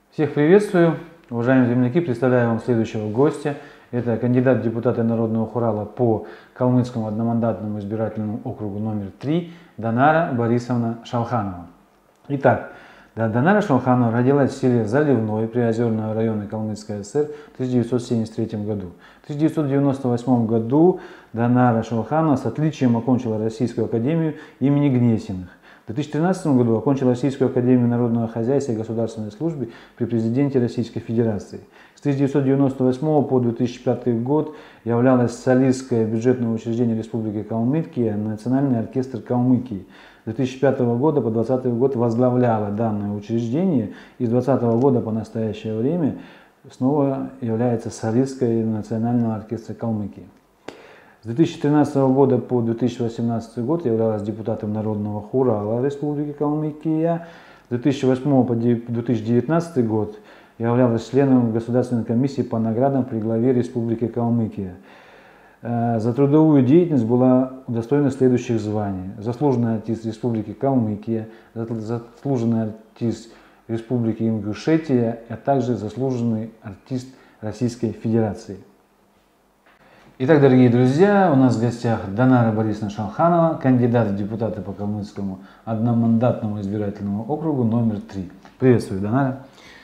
Всех приветствую, уважаемые земляки, представляю вам следующего гостя. Это кандидат в депутаты Народного хурала по Калмыцкому одномандатному избирательному округу номер 3 Данара Борисовна Шалханова. Итак, Данара Шалханова родилась в селе Заливной Приозерного района Калмыцкой ССР в 1973 году. В 1998 году Данара Шалханова с отличием окончила Российскую академию имени Гнесиных. В 2013 году окончила Российскую академию народного хозяйства и государственной службы при президенте Российской Федерации. С 1998 по 2005 год являлась солисткой бюджетного учреждения Республики Калмыкия Национальный оркестр Калмыкии. С 2005 года по 2020 год возглавляла данное учреждение и с 2020 года по настоящее время снова является солисткой Национального оркестра Калмыкии. С 2013 года по 2018 год являлась депутатом Народного хурала Республики Калмыкия. С 2008 по 2019 год являлась членом Государственной комиссии по наградам при главе Республики Калмыкия. За трудовую деятельность была удостоена следующих званий: заслуженный артист Республики Калмыкия, заслуженный артист Республики Ингушетия, а также заслуженный артист Российской Федерации. Итак, дорогие друзья, у нас в гостях Данара Борисовна Шалханова, кандидат в депутаты по Калмыцкому одномандатному избирательному округу номер 3. Приветствую, Данара.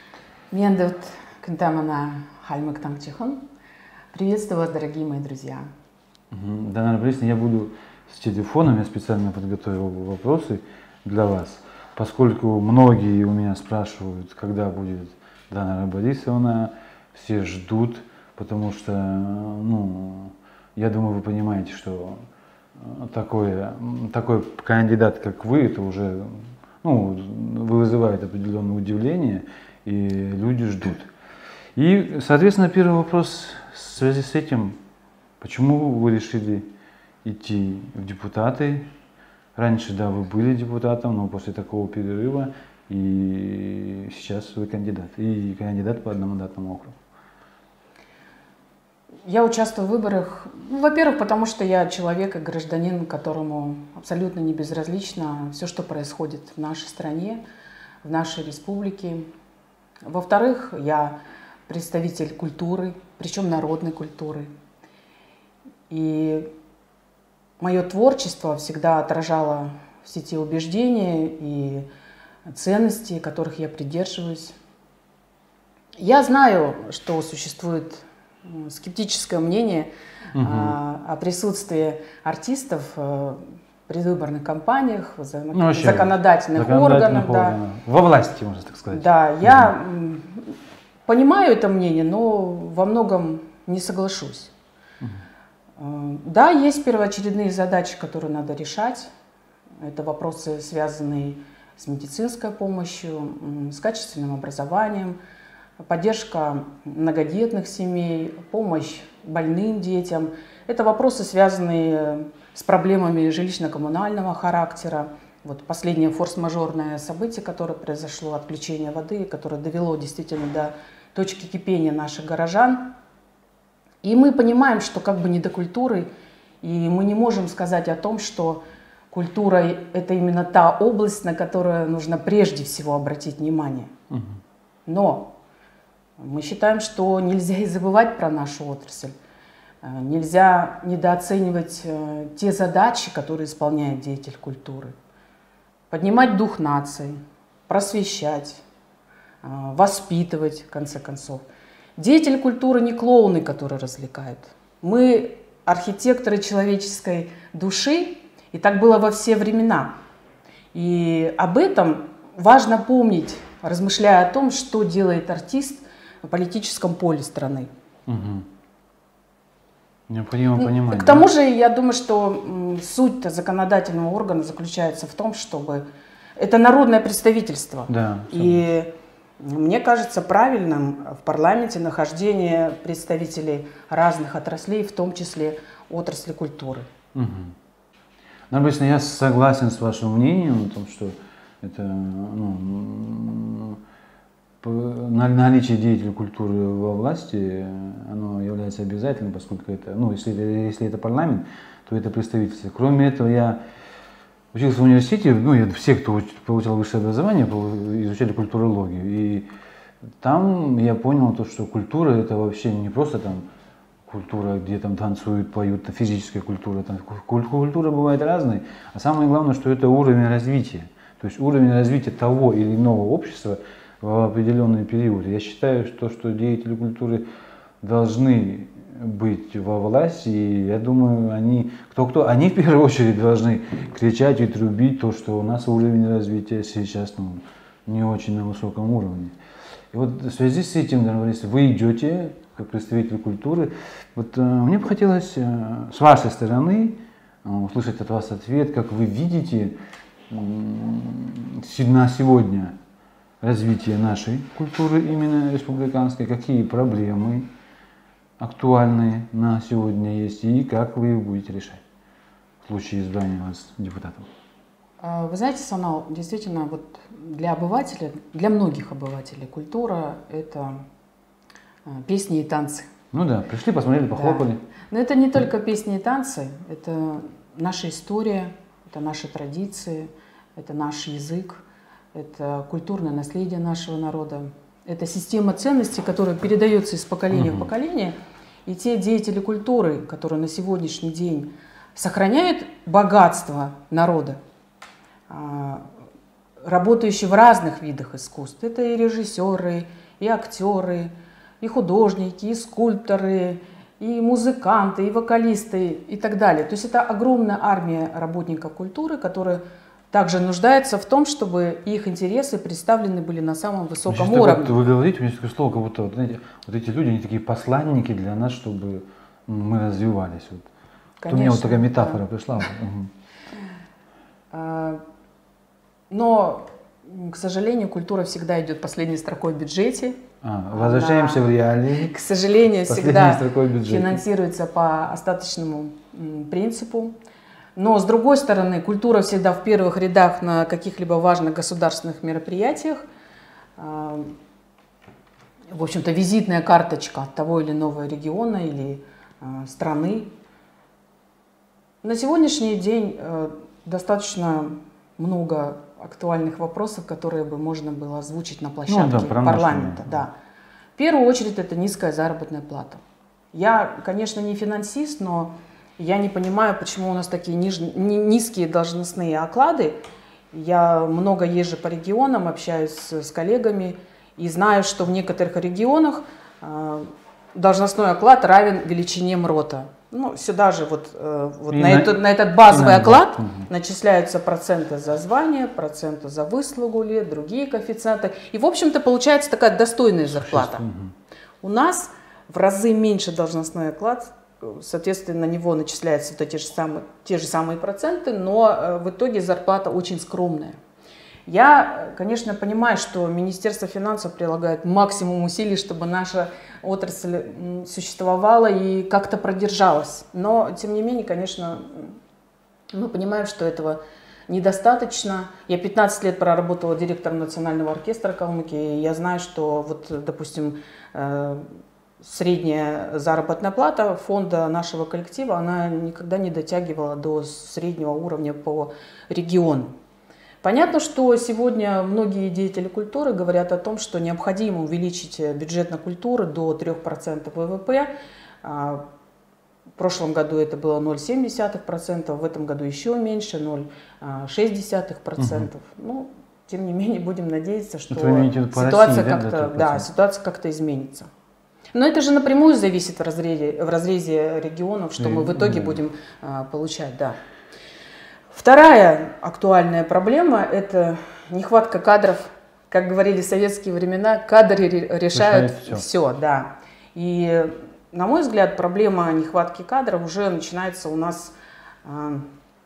Приветствую вас, дорогие мои друзья. Данара Борисовна, я буду с телефоном, я специально подготовил вопросы для вас, поскольку многие у меня спрашивают, когда будет Данара Борисовна, все ждут. Потому что, я думаю, вы понимаете, что такой кандидат, как вы, это уже, вызывает определенное удивление, и люди ждут. И, соответственно, первый вопрос в связи с этим: почему вы решили идти в депутаты? Раньше, да, вы были депутатом, но после такого перерыва, и сейчас вы кандидат, и кандидат по одномандатному округу. Я участвую в выборах, во-первых, потому что я человек и гражданин, которому абсолютно не безразлично все, что происходит в нашей стране, в нашей республике. Во-вторых, я представитель культуры, причем народной культуры. И мое творчество всегда отражало все те убеждения и ценности, которых я придерживаюсь. Я знаю, что существует скептическое мнение о присутствии артистов в предвыборных кампаниях, в законодательных органах. Да. Во власти, можно так сказать. Да, я понимаю это мнение, но во многом не соглашусь. Да, есть первоочередные задачи, которые надо решать. Это вопросы, связанные с медицинской помощью, с качественным образованием, поддержка многодетных семей, помощь больным детям. Это вопросы, связанные с проблемами жилищно-коммунального характера. Вот последнее форс-мажорное событие, которое произошло, отключение воды, которое довело действительно до точки кипения наших горожан. И мы понимаем, что как бы не до культуры, и мы не можем сказать о том, что культура – это именно та область, на которую нужно прежде всего обратить внимание. Но мы считаем, что нельзя и забывать про нашу отрасль. Нельзя недооценивать те задачи, которые исполняет деятель культуры. Поднимать дух нации, просвещать, воспитывать, в конце концов. Деятель культуры не клоуны, которые развлекают. Мы архитекторы человеческой души, и так было во все времена. И об этом важно помнить, размышляя о том, что делает артист в политическом поле страны. Необходимо понимать. К тому же, я думаю, что суть законодательного органа заключается в том, чтобы это народное представительство. Да, и мне кажется правильным в парламенте нахождение представителей разных отраслей, в том числе отрасли культуры. Обычно я согласен с вашим мнением о том, что это наличие деятелей культуры во власти, оно является обязательным, поскольку это, если это парламент, то это представительство. Кроме этого, я учился в университете, все, кто получал высшее образование, изучали культурологию. И там я понял то, что культура это вообще не просто там культура, где там танцуют, поют, физическая культура. Там культура бывает разной, а самое главное, что это уровень развития. То есть уровень развития того или иного общества в определенный период. Я считаю, что деятели культуры должны быть во власти, и я думаю, они в первую очередь должны кричать и трубить то, что у нас уровень развития сейчас не очень на высоком уровне. И вот в связи с этим, если вы идете как представитель культуры, вот мне бы хотелось с вашей стороны услышать от вас ответ, как вы видите на сегодня развитие нашей культуры именно республиканской, какие проблемы актуальные на сегодня есть и как вы их будете решать в случае избрания вас депутатом. Вы знаете, Санал, действительно, вот для обывателя, для многих обывателей культура – это песни и танцы. Ну да, пришли, посмотрели, похлопали. Да. Но это не только песни и танцы, это наша история, это наши традиции, это наш язык, это культурное наследие нашего народа. Это система ценностей, которая передается из поколения в поколение. И те деятели культуры, которые на сегодняшний день сохраняют богатство народа, работающие в разных видах искусств. Это и режиссеры, и актеры, и художники, и скульпторы, и музыканты, и вокалисты, и так далее. То есть это огромная армия работников культуры, которые также нуждаются в том, чтобы их интересы представлены были на самом высоком уровне. Вот вы говорите, у меня такое слово, как будто знаете, вот эти люди, они такие посланники для нас, чтобы мы развивались. Вот. Конечно, у меня вот такая метафора пришла. Но, к сожалению, культура всегда идет последней строкой в бюджете. Возвращаемся в реалии. К сожалению, всегда финансируется по остаточному принципу. Но, с другой стороны, культура всегда в первых рядах на каких-либо важных государственных мероприятиях. В общем-то, визитная карточка того или иного региона или страны. На сегодняшний день достаточно много актуальных вопросов, которые бы можно было озвучить на площадке парламента. Да. В первую очередь, это низкая заработная плата. Я, конечно, не финансист, но я не понимаю, почему у нас такие низкие должностные оклады. Я много езжу по регионам, общаюсь с коллегами и знаю, что в некоторых регионах должностной оклад равен величине МРОТа. Ну, сюда же на этот базовый оклад начисляются проценты за звание, проценты за выслугу лет, другие коэффициенты. И, в общем-то, получается такая достойная зарплата. У нас в разы меньше должностной оклад, соответственно, на него начисляются те же самые проценты, но в итоге зарплата очень скромная. Я, конечно, понимаю, что Министерство финансов прилагает максимум усилий, чтобы наша отрасль существовала и как-то продержалась. Но, тем не менее, конечно, мы понимаем, что этого недостаточно. Я 15 лет проработала директором Национального оркестра Калмыкии, и я знаю, что, вот, допустим, средняя заработная плата фонда нашего коллектива, она никогда не дотягивала до среднего уровня по региону. Понятно, что сегодня многие деятели культуры говорят о том, что необходимо увеличить бюджет на культуру до 3% ВВП. В прошлом году это было 0,7%, в этом году еще меньше, 0,6%. Ну, тем не менее, будем надеяться, что ситуация как-то изменится. Но это же напрямую зависит в разрезе регионов, что мы в итоге будем получать. Да. Вторая актуальная проблема – это нехватка кадров. Как говорили в советские времена, кадры решают все. Да. И, на мой взгляд, проблема нехватки кадров уже начинается у нас в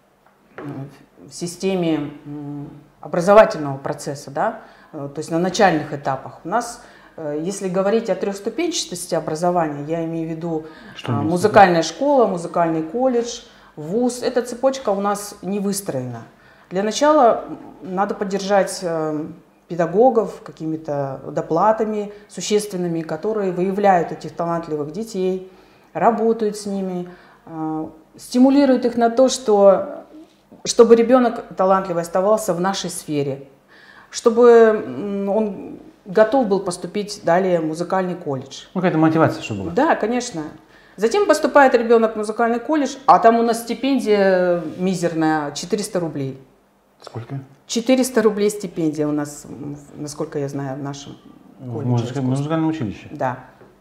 системе образовательного процесса, да? То есть на начальных этапах. У нас, если говорить о трехступенчатости образования, я имею в виду музыкальная школа, музыкальный колледж, вуз, эта цепочка у нас не выстроена. Для начала надо поддержать педагогов какими-то доплатами существенными, которые выявляют этих талантливых детей, работают с ними, стимулируют их на то, чтобы ребенок талантливый оставался в нашей сфере, чтобы он готов был поступить далее в музыкальный колледж. Ну, какая-то мотивация, чтобы была. Да, конечно. Затем поступает ребенок в музыкальный колледж, а там у нас стипендия мизерная, 400 рублей. Сколько? 400 рублей стипендия у нас, насколько я знаю, в нашем колледже. В музыкальном училище? Да.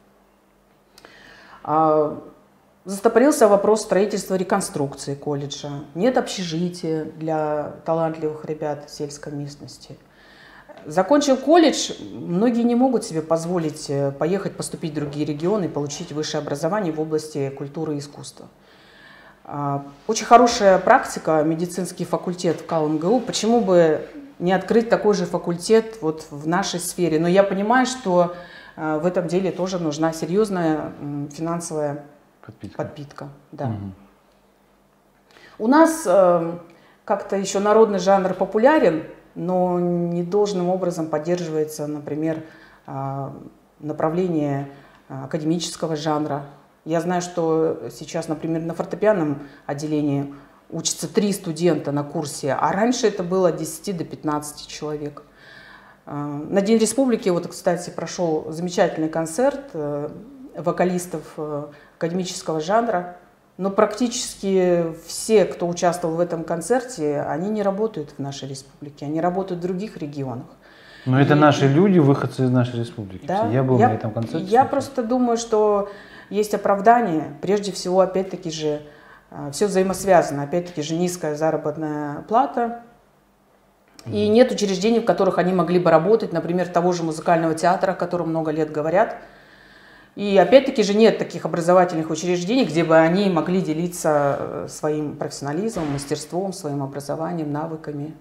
Застопорился вопрос строительства реконструкции колледжа. Нет общежития для талантливых ребят в сельской местности. Закончил колледж, многие не могут себе позволить поехать поступить в другие регионы и получить высшее образование в области культуры и искусства. Очень хорошая практика, медицинский факультет в КалМГУ. Почему бы не открыть такой же факультет вот в нашей сфере? Но я понимаю, что в этом деле тоже нужна серьезная финансовая подпитка. Да. Угу. У нас как-то еще народный жанр популярен, но не должным образом поддерживается, например, направление академического жанра. Я знаю, что сейчас, например, на фортепианном отделении учатся 3 студента на курсе, а раньше это было от 10 до 15 человек. На День Республики, вот, кстати, прошел замечательный концерт вокалистов академического жанра, но практически все, кто участвовал в этом концерте, они не работают в нашей республике, они работают в других регионах. Но это наши люди, выходцы из нашей республики. Да, я был на этом концерте. Я просто думаю, что есть оправдание. Прежде всего, опять-таки же, все взаимосвязано. Опять-таки же, низкая заработная плата. И нет учреждений, в которых они могли бы работать, например, того же музыкального театра, о котором много лет говорят. И опять-таки же нет таких образовательных учреждений, где бы они могли делиться своим профессионализмом, мастерством, своим образованием, навыками.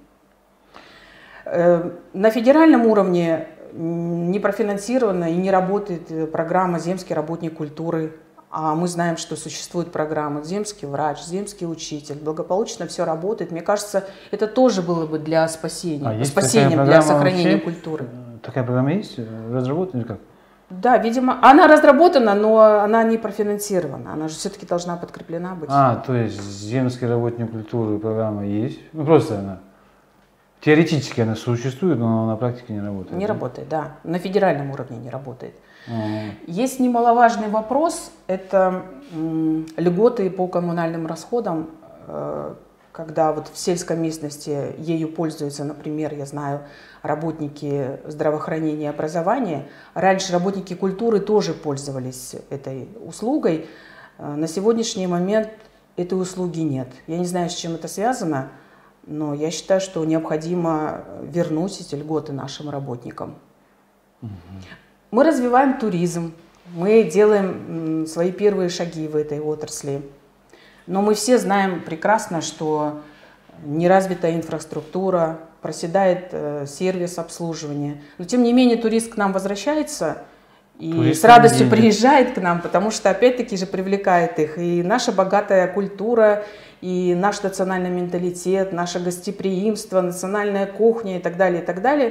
На федеральном уровне не профинансирована и не работает программа «Земский работник культуры». А мы знаем, что существует программа «Земский врач», «Земский учитель». Благополучно все работает. Мне кажется, это тоже было бы для спасения, спасением для сохранения вообще, культуры. Такая программа есть? Разработана или как? Да, видимо, она разработана, но она не профинансирована. Она же все-таки должна подкреплена быть. То есть «Земский работник культуры» программа есть? Ну, просто она. Теоретически она существует, но на практике не работает. Не работает, да. На федеральном уровне не работает. Есть немаловажный вопрос, это льготы по коммунальным расходам, когда вот в сельской местности ею пользуются, например, я знаю, работники здравоохранения и образования. Раньше работники культуры тоже пользовались этой услугой. На сегодняшний момент этой услуги нет. Я не знаю, с чем это связано, но я считаю, что необходимо вернуть эти льготы нашим работникам. Мы развиваем туризм, мы делаем свои первые шаги в этой отрасли. Но мы все знаем прекрасно, что неразвитая инфраструктура, проседает сервис обслуживания. Но тем не менее турист к нам возвращается и с радостью приезжает к нам, потому что опять-таки же привлекает их и наша богатая культура, и наш национальный менталитет, наше гостеприимство, национальная кухня и так далее, и так далее.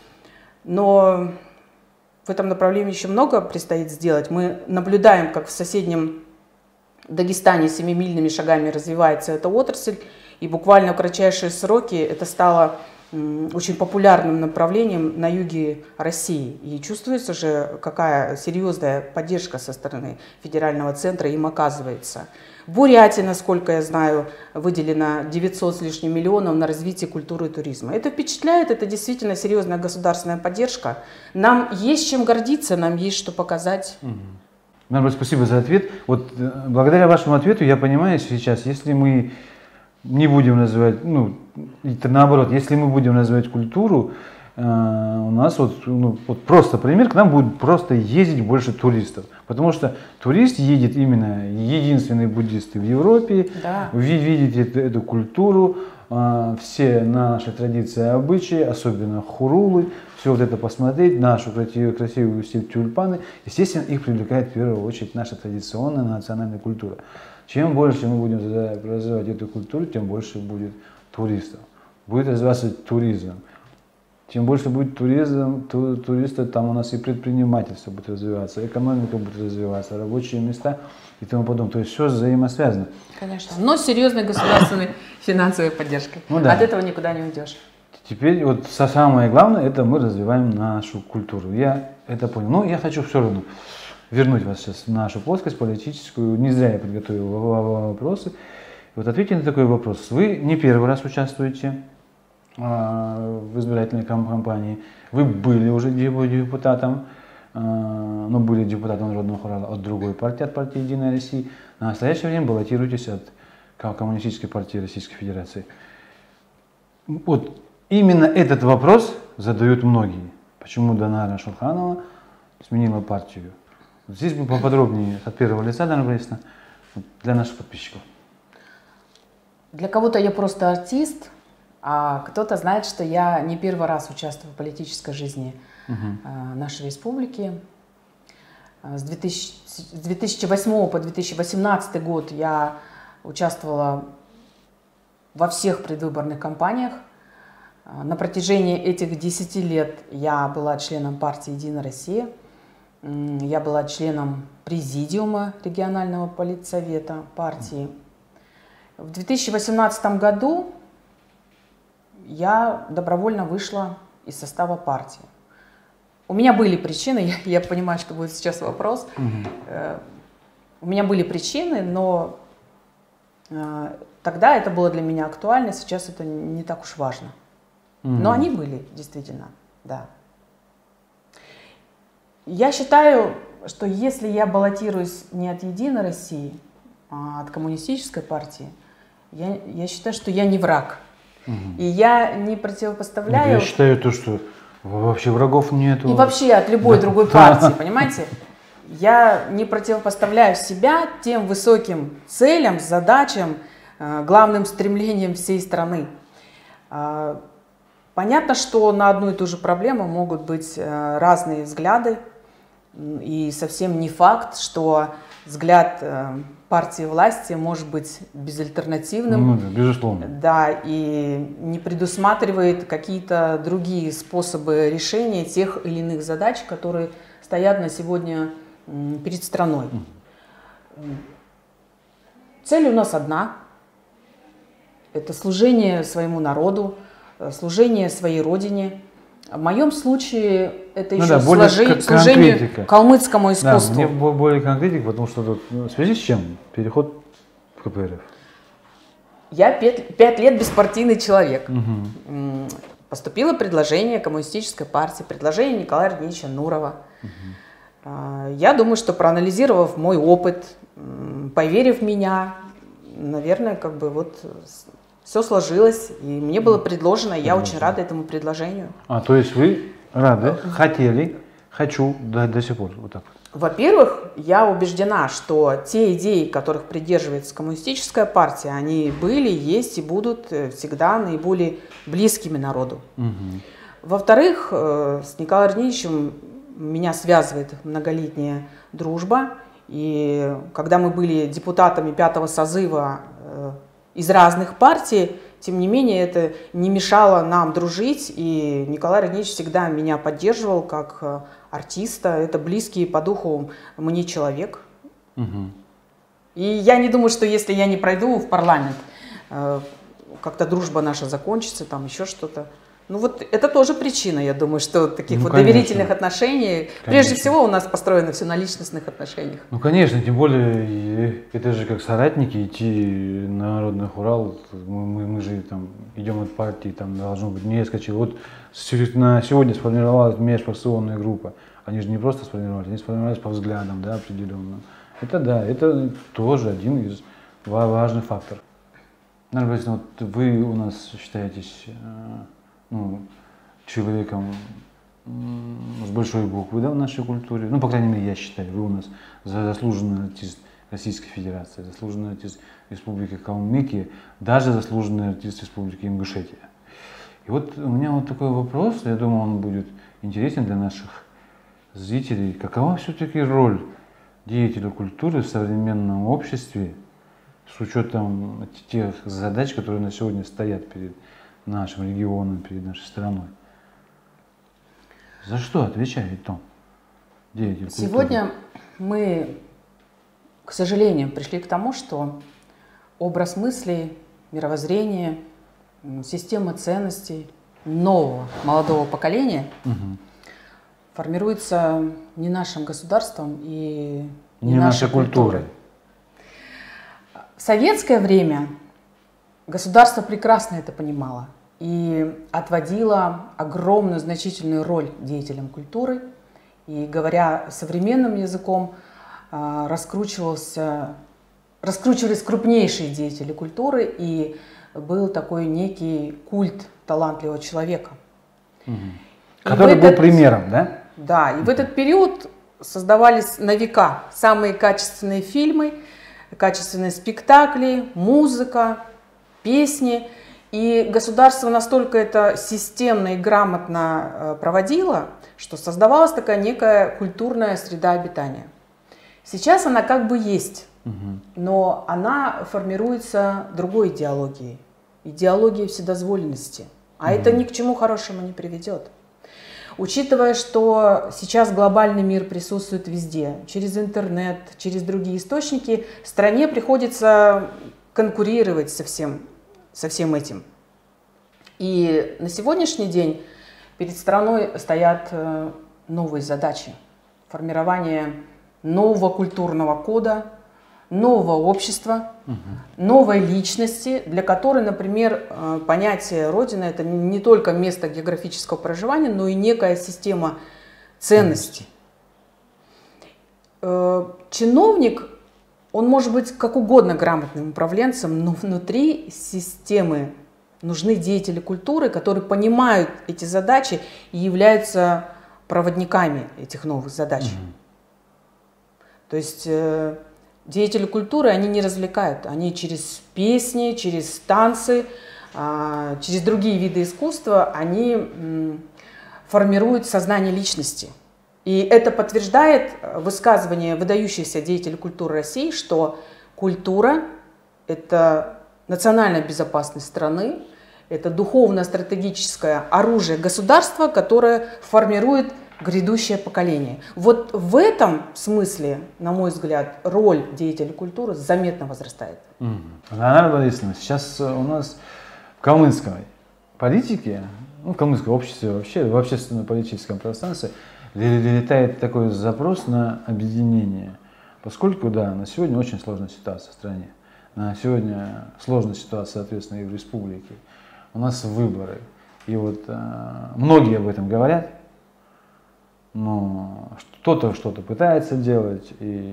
Но в этом направлении еще много предстоит сделать. Мы наблюдаем, как в соседнем Дагестане семимильными шагами развивается эта отрасль, и буквально в кратчайшие сроки это стало очень популярным направлением на юге России. И чувствуется же, какая серьезная поддержка со стороны федерального центра им оказывается. В Бурятии, насколько я знаю, выделено 900 с лишним миллионов на развитие культуры и туризма. Это впечатляет, это действительно серьезная государственная поддержка. Нам есть чем гордиться, нам есть что показать. Нарболь, спасибо за ответ. Вот благодаря вашему ответу я понимаю сейчас, если мы не будем называть, ну, наоборот, если мы будем называть культуру, у нас вот просто пример, к нам будет просто ездить больше туристов. Потому что турист едет именно единственный буддист в Европе, да. Видеть эту культуру, все наши традиции и обычаи, особенно хурулы, все вот это посмотреть, нашу красивую степь тюльпаны. Естественно, их привлекает в первую очередь наша традиционная национальная культура. Чем больше мы будем развивать эту культуру, тем больше будет туристов. Будет развиваться туризм. Чем больше будет туристов, там у нас и предпринимательство будет развиваться, экономика будет развиваться, рабочие места и тому подобное. То есть все взаимосвязано. Конечно. Но с серьезной государственной финансовой поддержкой. Ну, да. От этого никуда не уйдешь. Теперь вот самое главное, это мы развиваем нашу культуру. Я это понял. Но я хочу все равно вернуть вас сейчас в нашу плоскость политическую. Не зря я подготовил вопросы. Вот ответьте на такой вопрос. Вы не первый раз участвуете в избирательной кампании. Вы были уже депутатом, но были депутатом Народного хурала от другой партии, от партии «Единая Россия». На настоящее время баллотируетесь от Коммунистической партии Российской Федерации. Вот именно этот вопрос задают многие. Почему Данара Шулханова сменила партию? Вот здесь бы поподробнее от первого лица, Дана Борисовна, для наших подписчиков. Для кого-то я просто артист, а кто-то знает, что я не первый раз участвую в политической жизни нашей республики. С 2008 по 2018 год я участвовала во всех предвыборных кампаниях. На протяжении этих 10 лет я была членом партии «Единая Россия». Я была членом президиума регионального политсовета партии. В 2018 году я добровольно вышла из состава партии. У меня были причины, я понимаю, что будет сейчас вопрос. У меня были причины, но тогда это было для меня актуально, сейчас это не так уж важно. Но они были, действительно, да. Я считаю, что если я баллотируюсь не от «Единой России», а от коммунистической партии, я считаю, что я не враг. И я не противопоставляю... Я считаю то, что вообще врагов нету. И вообще от любой другой партии, понимаете? Я не противопоставляю себя тем высоким целям, задачам, главным стремлениям всей страны. Понятно, что на одну и ту же проблему могут быть разные взгляды. И совсем не факт, что взгляд партии власти может быть безальтернативным. Ну, да, безусловно. Да, и не предусматривает какие-то другие способы решения тех или иных задач, которые стоят на сегодня перед страной. Цель у нас одна. Это служение своему народу, служение своей родине. В моем случае это еще служение калмыцкому искусству. Да, мне более конкретик, потому что тут, в связи с чем переход в КПРФ? Я 5 лет беспартийный человек. Поступило предложение коммунистической партии, предложение Николая Арденича Нурова. Я думаю, что проанализировав мой опыт, поверив в меня, наверное, как бы вот все сложилось, и мне было предложено, и я очень рада этому предложению. То есть вы рады, хотели, хочу до сих пор, вот так? Во-первых, я убеждена, что те идеи, которых придерживается коммунистическая партия, они были, есть и будут всегда наиболее близкими народу. Во-вторых, с Николаем Арденичем меня связывает многолетняя дружба, и когда мы были депутатами 5-го созыва из разных партий, тем не менее это не мешало нам дружить, и Николай Арденич всегда меня поддерживал как артиста, это близкий по духу мне человек. И я не думаю, что если я не пройду в парламент, как-то дружба наша закончится, там еще что-то. Ну вот это тоже причина, я думаю, что таких вот доверительных отношений. Прежде всего у нас построено все на личностных отношениях. Ну конечно, тем более это же как соратники идти на Народный хурал. Мы же там идем от партии, там должно быть несколько человек. Вот на сегодня сформировалась межфракционная группа. Они же не просто сформировались, они сформировались по взглядам, да, определенно. Это да, это тоже один из важных факторов. Наверное, Борисовна, вот вы у нас считаетесь человеком с большой буквы, да, в нашей культуре. Ну, по крайней мере, я считаю, вы у нас заслуженный артист Российской Федерации, заслуженный артист Республики Калмыкия, даже заслуженный артист Республики Ингушетия. И вот у меня вот такой вопрос, я думаю, он будет интересен для наших зрителей. Какова все-таки роль деятеля культуры в современном обществе с учетом тех задач, которые на сегодня стоят перед нашим регионом, перед нашей страной? За что отвечает он, деятель культуры? Сегодня мы, к сожалению, пришли к тому, что образ мыслей, мировоззрение, система ценностей нового молодого поколения формируется не нашим государством и не нашей культурой. В советское время государство прекрасно это понимало и отводило огромную, значительную роль деятелям культуры. И, говоря современным языком, раскручивались крупнейшие деятели культуры, и был такой некий культ талантливого человека. Который был примером, да? Да, и в этот период создавались на века самые качественные фильмы, качественные спектакли, музыка, песни. И государство настолько это системно и грамотно проводило, что создавалась такая некая культурная среда обитания. Сейчас она как бы есть, но она формируется другой идеологией, идеологией вседозволенности. А это ни к чему хорошему не приведет. Учитывая, что сейчас глобальный мир присутствует везде, через интернет, через другие источники, стране приходится конкурировать со всем этим. И на сегодняшний день перед страной стоят новые задачи. Формирование нового культурного кода, нового общества, новой личности, для которой, например, понятие Родина — это не только место географического проживания, но и некая система ценностей. Чиновник, он может быть как угодно грамотным управленцем, но внутри системы нужны деятели культуры, которые понимают эти задачи и являются проводниками этих новых задач. То есть деятели культуры, они не развлекают, они через песни, через танцы, через другие виды искусства, они формируют сознание личности. И это подтверждает высказывание выдающихся деятелей культуры России, что культура – это национальная безопасность страны, это духовно-стратегическое оружие государства, которое формирует грядущее поколение. Вот в этом смысле, на мой взгляд, роль деятелей культуры заметно возрастает. Анна Борисовна, сейчас у нас в калмыцкой политике, в калмыцком обществе вообще, в общественно-политическом пространстве летает такой запрос на объединение. Поскольку, да, на сегодня очень сложная ситуация в стране. На сегодня сложная ситуация, соответственно, и в республике. У нас выборы. И вот многие об этом говорят. Но кто-то что-то пытается делать,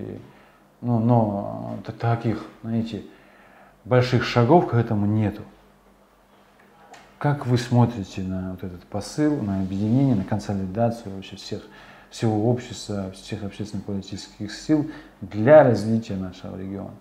но таких, знаете, больших шагов к этому нету. Как вы смотрите на вот этот посыл, на объединение, на консолидацию вообще всего общества, всех общественно-политических сил для развития нашего региона?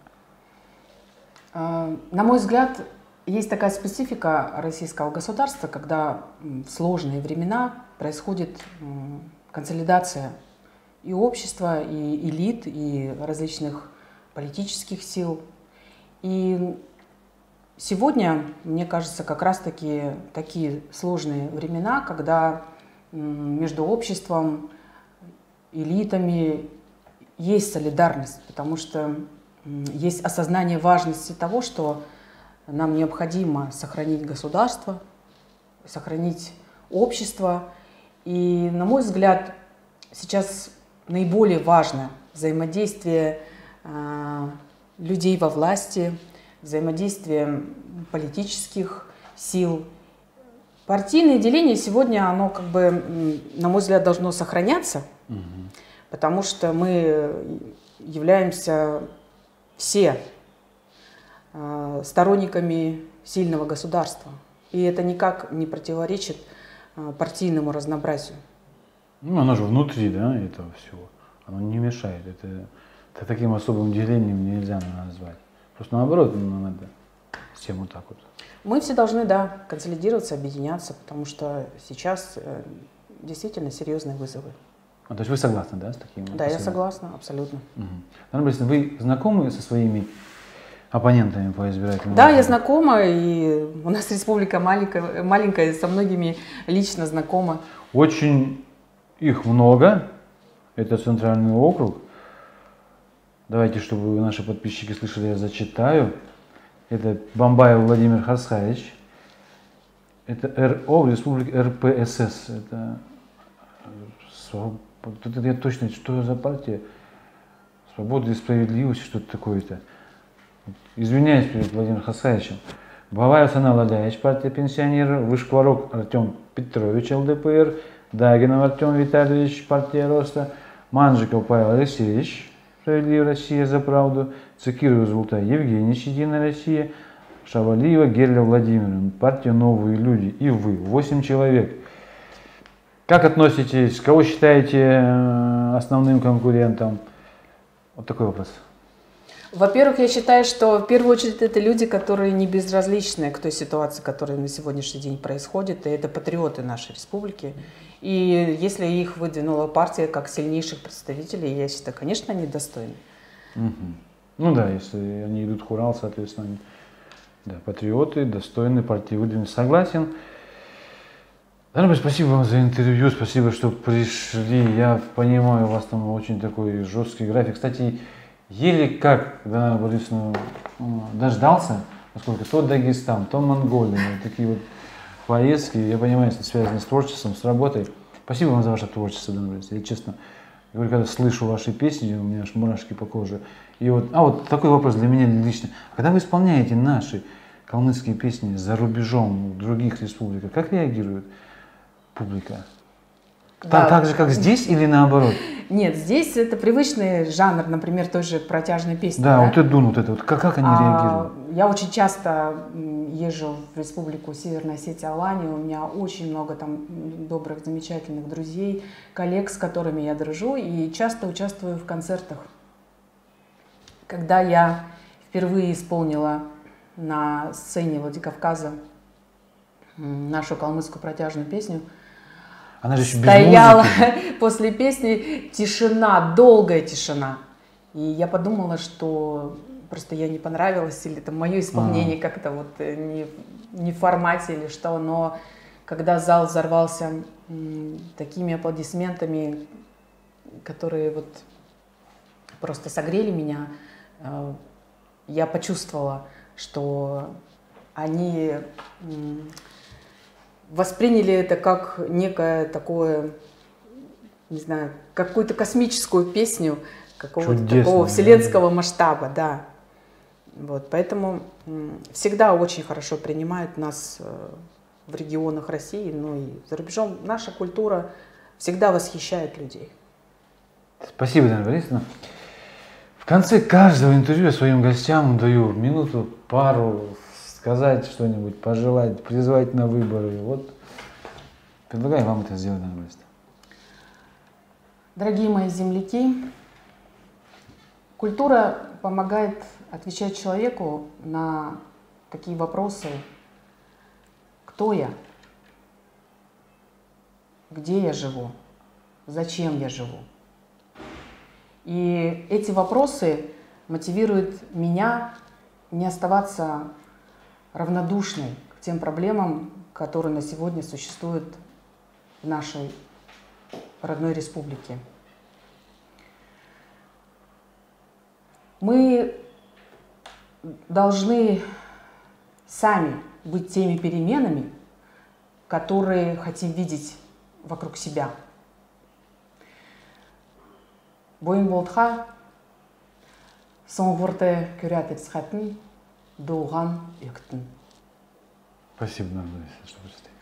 На мой взгляд, есть такая специфика российского государства, когда в сложные времена происходит консолидация и общества, и элит, и различных политических сил. И сегодня, мне кажется, как раз-таки такие сложные времена, когда между обществом, элитами есть солидарность, потому что есть осознание важности того, что нам необходимо сохранить государство, сохранить общество. И, на мой взгляд, сейчас наиболее важно взаимодействие людей во власти, взаимодействие политических сил. Партийное деление сегодня, оно как бы, на мой взгляд, должно сохраняться, потому что мы являемся все сторонниками сильного государства. И это никак не противоречит партийному разнообразию. Оно же внутри, да, этого всего. Оно не мешает. Это таким особым делением нельзя назвать. Просто наоборот, надо всем вот так вот. Мы все должны, да, консолидироваться, объединяться, потому что сейчас действительно серьезные вызовы. То есть вы согласны, да, с таким? Да, я согласна, абсолютно. Анна Борисовна, вы знакомы со своими оппонентами по избирательному? Да, я знакома, и у нас республика маленькая, со многими лично знакома. Очень их много, это центральный округ. Давайте, чтобы наши подписчики слышали, я зачитаю. Это Бамбаев Владимир Харсхаевич, Это РО в республике РПСС. Это это я точно, что за партия? Свобода и справедливость, что-то такое-то. Извиняюсь перед Владимиром Хасаевичем. Баваев Санал Владимирович, партия пенсионеров, Вышкварок Артем Петрович, ЛДПР, Дагинов Артем Витальевич, партия Роста, Манжиков Павел Алексеевич, Справедливая Россия за правду, Цикиров Золотай Евгений, Единая Россия, Шавалиева Герля Владимировна, партия Новые люди и вы, 8 человек. Как относитесь, кого считаете основным конкурентом? Вот такой вопрос. Во-первых, я считаю, что в первую очередь это люди, которые не безразличны к той ситуации, которая на сегодняшний день происходит, и это патриоты нашей республики. И если их выдвинула партия как сильнейших представителей, я считаю, конечно, они достойны. Угу. Ну да, если они идут в хурал, соответственно, они, да, патриоты, достойны партии выдвинуты. Согласен. Дорогой, спасибо вам за интервью, спасибо, что пришли. Я понимаю, у вас там очень такой жесткий график. Кстати, еле как Данара Борисовна дождался, поскольку то Дагестан, то Монголия, такие вот поездки, я понимаю, что связаны с творчеством, с работой. Спасибо вам за ваше творчество, Данара Борисовна. Я честно говорю, когда слышу ваши песни, у меня аж мурашки по коже. И вот, вот такой вопрос для меня лично. Когда вы исполняете наши калмыцкие песни за рубежом, в других республиках, как реагирует публика? Да. Так же, как здесь или наоборот? Нет, здесь это привычный жанр, например, той же протяжной песни. Да, вот это, вот это, вот как они реагируют? Я очень часто езжу в республику Северная Осетия, Алания, у меня очень много там добрых, замечательных друзей, коллег, с которыми я дружу, и часто участвую в концертах. Когда я впервые исполнила на сцене Владикавказа нашу калмыцкую протяжную песню, она же еще стояла без музыки. После песни тишина, долгая тишина. И я подумала, что просто я не понравилась, или это мое исполнение как-то вот не в формате или что. Но когда зал взорвался такими аплодисментами, которые вот просто согрели меня, я почувствовала, что они восприняли это как некое такое, не знаю, какую-то космическую песню какого-то такого вселенского масштаба, да. Вот, поэтому всегда очень хорошо принимают нас в регионах России, ну и за рубежом. Наша культура всегда восхищает людей. Спасибо, Данара Борисовна. В конце каждого интервью я своим гостям даю минуту, пару, сказать что-нибудь, пожелать, призвать на выборы. Вот предлагаю вам это сделать, Данара Борисовна. Дорогие мои земляки, культура помогает отвечать человеку на такие вопросы: кто я, где я живу, зачем я живу. И эти вопросы мотивируют меня не оставаться равнодушной к тем проблемам, которые на сегодня существуют в нашей родной республике. Мы должны сами быть теми переменами, которые хотим видеть вокруг себя. Бойым болтха, соңғырты көрәтіп схатын, доған өктін. Спасибо, Данара Борисовна, что пришли.